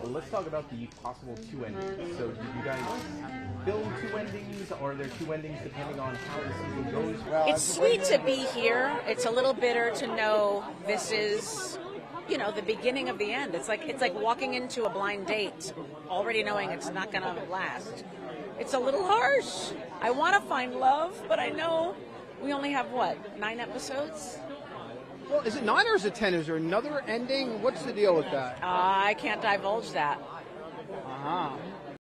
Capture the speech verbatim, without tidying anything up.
let's talk about the possible two endings. So, did you guys film two endings, or are there two endings depending on how the season goes? Well, It's sweet to be here. It's a little bitter to know this is, you know, the beginning of the end. It's like it's like walking into a blind date, already knowing it's not going to last. It's a little harsh. I want to find love, but I know we only have, what, nine episodes? well, is it nine or is it ten? Is there another ending? What's the deal with that? Uh, I can't divulge that. Uh-huh.